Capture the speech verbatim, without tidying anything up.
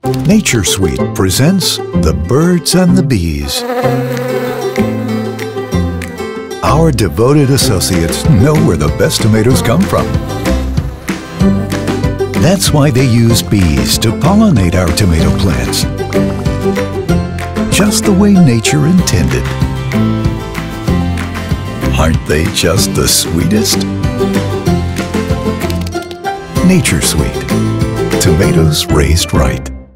NatureSweet presents The Birds and the Bees. Our devoted associates know where the best tomatoes come from. That's why they use bees to pollinate our tomato plants, just the way nature intended. Aren't they just the sweetest? NatureSweet. Tomatoes raised right.